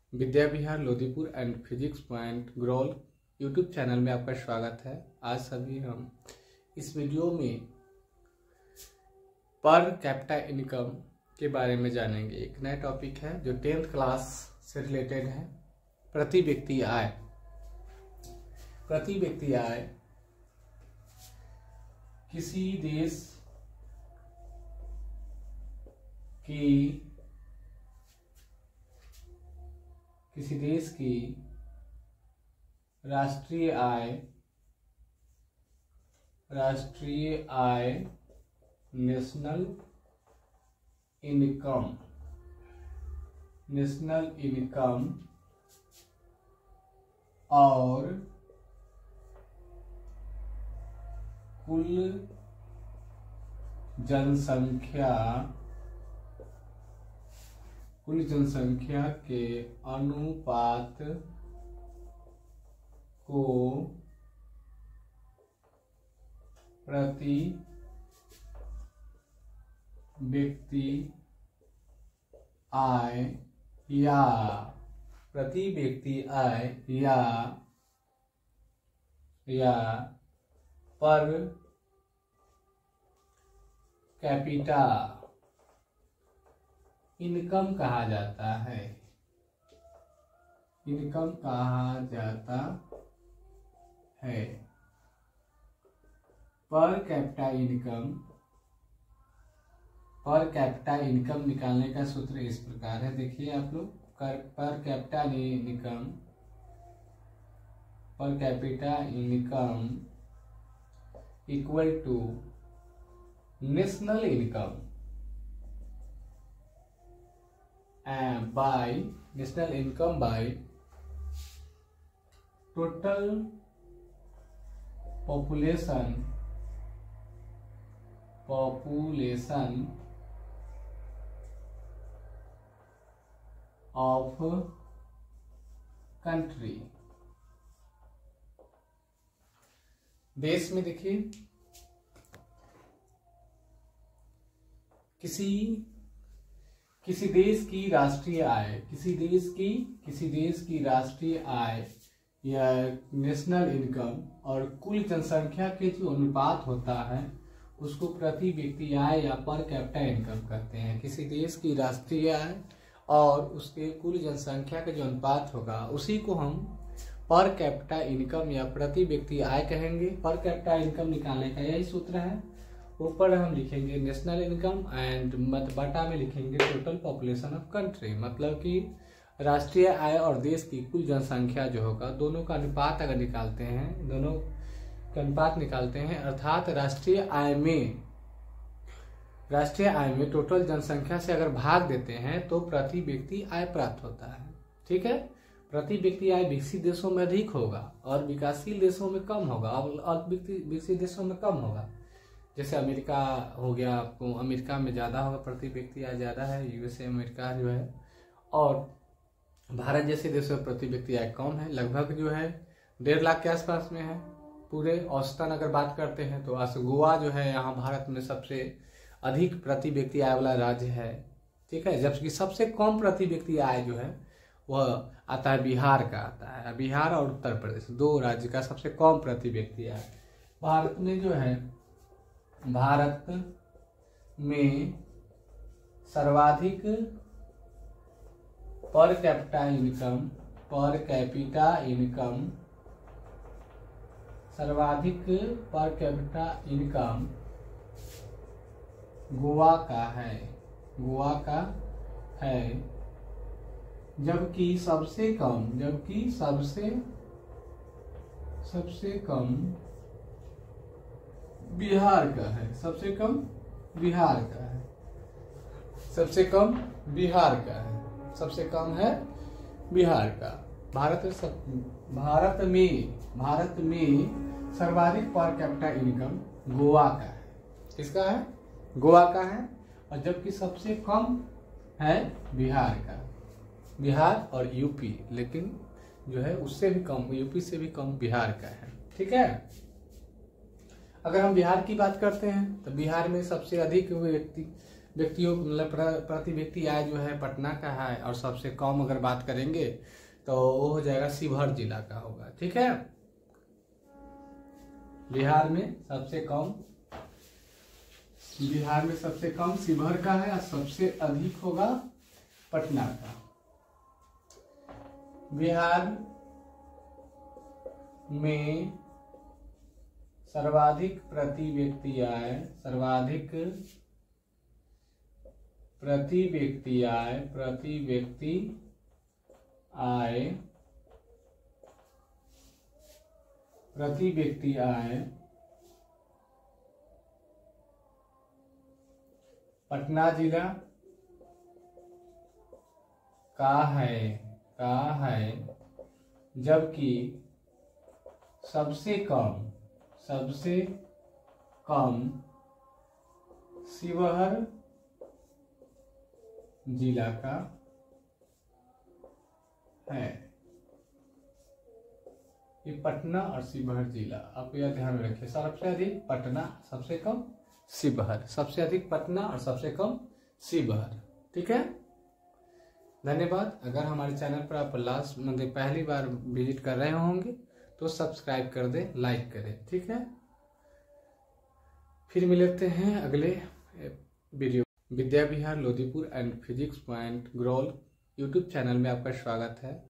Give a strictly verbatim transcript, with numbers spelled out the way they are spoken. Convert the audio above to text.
Vidya Vihar Lodipur and physics point ग्रोल YouTube channel में आपका स्वागत है। आज सभी हम इस वीडियो में पर कैपिटा इनकम के बारे में जानेंगे। एक नया टॉपिक है जो टेंथ क्लास से रिलेटेड है। प्रति व्यक्ति आय। प्रति व्यक्ति आय किसी देश की किसी देश की राष्ट्रीय आय राष्ट्रीय आय नेशनल इनकम नेशनल इनकम और कुल जनसंख्या कुल जनसंख्या के अनुपात को प्रति व्यक्ति आय या प्रति व्यक्ति आय या या पर कैपिटा इनकम कहा जाता है। इनकम कहा जाता है। Per capita income per capita income निकालने का सूत्र इस प्रकार है। देखिए आप लोग, per capita income per capita income equal to national income and by national income by total population population of country। देश में देखिए किसी किसी देश की राष्ट्रीय आय किसी देश की किसी देश की राष्ट्रीय आय या नेशनल इनकम और कुल जनसंख्या के जो अनुपात होता है उसको प्रति व्यक्ति आय या पर कैपिटा इनकम कहते हैं। किसी देश की राष्ट्रीय आय और उसके कुल जनसंख्या का जो अनुपात होगा उसी को हम पर कैपिटा इनकम या प्रति व्यक्ति आय कहेंगे। पर कैपिटा इनकम निकालने का यही सूत्र है। ऊपर हम लिखेंगे नेशनल इनकम एंड मत बटा में लिखेंगे टोटल पॉपुलेशन ऑफ कंट्री, मतलब कि राष्ट्रीय आय और देश की कुल जनसंख्या जो होगा दोनों का अनुपात अगर निकालते हैं दोनों का अनुपात निकालते हैं अर्थात राष्ट्रीय आय में राष्ट्रीय आय में टोटल जनसंख्या से अगर भाग देते हैं तो प्रति व्यक्ति आय प्राप्त होता है। ठीक है, प्रति व्यक्ति आय विकसित देशों में अधिक होगा और विकासशील देशों में कम होगा और विकसित देशों में कम होगा। जैसे अमेरिका हो गया, आपको अमेरिका में ज़्यादा होगा, प्रति व्यक्ति आय ज़्यादा है, यूएसए अमेरिका जो है, और भारत जैसे देशों में प्रति व्यक्ति आय कम है, लगभग जो है डेढ़ लाख के आसपास में है पूरे औसतन अगर बात करते हैं तो। गोवा जो है यहाँ भारत में सबसे अधिक प्रति व्यक्ति आय वाला राज्य है। ठीक है, जबकि सबसे कम प्रति व्यक्ति आय जो है वह आता है बिहार का आता है। बिहार और उत्तर प्रदेश दो राज्य का सबसे कम प्रति व्यक्ति आय। भारत में जो है भारत में सर्वाधिक per capita income per capita income सर्वाधिक पर कैपिटा इनकम गोवा का है गोवा का है जबकि सबसे कम जबकि सबसे सबसे कम बिहार का है सबसे कम बिहार का है सबसे कम बिहार का है सबसे कम है बिहार का। भारत सब भारत में भारत में सर्वाधिक पर कैपिटा इनकम गोवा का है। किसका है? गोवा का है। और जबकि सबसे कम है बिहार का। बिहार और यूपी, लेकिन जो है उससे भी कम, यूपी से भी कम बिहार का है। ठीक है। अगर हम बिहार की बात करते हैं तो बिहार में सबसे अधिक व्यक्ति व्यक्तियों मतलब प्र- प्रति व्यक्ति आय जो है पटना का है, और सबसे कम अगर बात करेंगे तो वो हो जाएगा शिवहर जिला का होगा। ठीक है, बिहार में सबसे कम बिहार में सबसे कम शिवहर का है और सबसे अधिक होगा पटना का। बिहार में सर्वाधिक प्रति व्यक्ति आय सर्वाधिक प्रति व्यक्ति आय प्रति व्यक्ति आय प्रति व्यक्ति आय पटना जिला का है का है जबकि सबसे कम सबसे कम शिवहर जिला का है। ये पटना और शिवहर जिला, आप यह ध्यान में रखिए। सबसे अधिक पटना, सबसे कम शिवहर, सबसे अधिक पटना और सबसे कम शिवहर। ठीक है, धन्यवाद। अगर हमारे चैनल पर आप लास्ट मतलब पहली बार विजिट कर रहे होंगे तो सब्सक्राइब कर दें, लाइक करें। ठीक है, फिर मिलते हैं अगले video. Vidya Vihar Lodipur and physics point ग्रोल यूट्यूब चैनल में आपका स्वागत है।